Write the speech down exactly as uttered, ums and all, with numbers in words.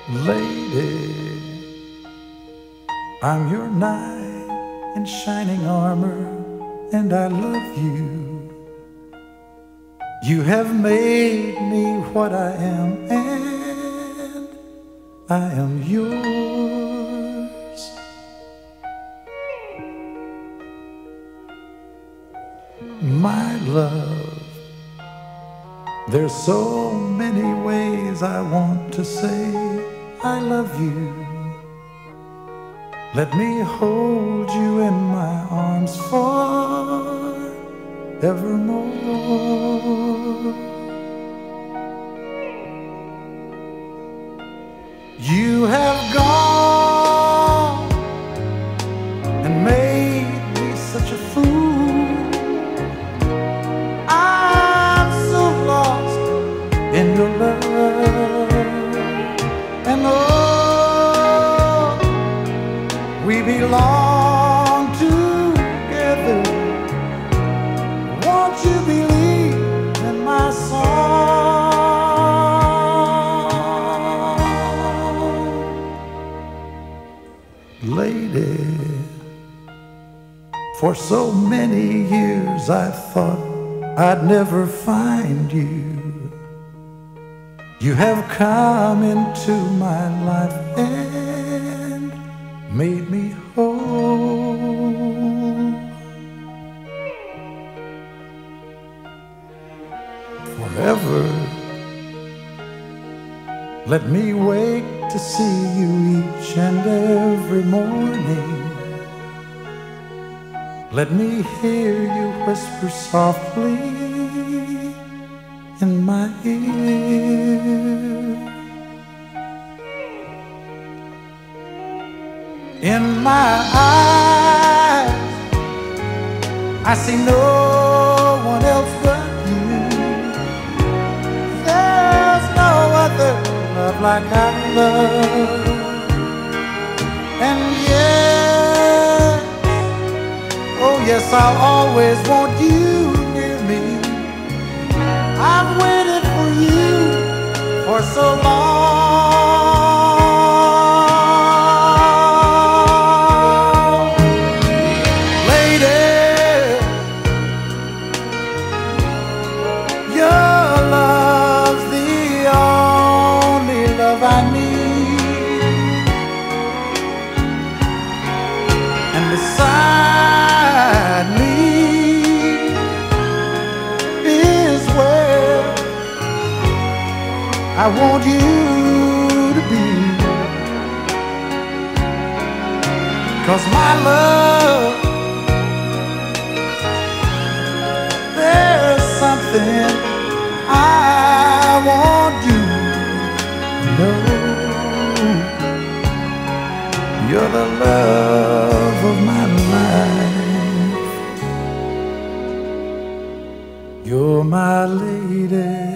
Lady, I'm your knight in shining armor, and I love you. You have made me what I am, and I am yours. My love, there's so many ways I want to say I love you. Let me hold you in my arms forevermore. You have gone and made me such a fool. I'm so lost in your love. And oh, we belong together. Won't you believe in my song? Lady, for so many years I thought I'd never find you. You have come into my life and made me whole. Forever, let me wake to see you each and every morning. Let me hear you whisper softly in my ear. In my eyes, I see no one else but you. There's no other love like our love. And yes, oh yes, I'll always want you near me. I've waited for you for so long. Lady, your love's the only love I need. And beside me is where I want you to be. 'Cause my love, there's something I want you to know. You're the love of my life. You're my lady.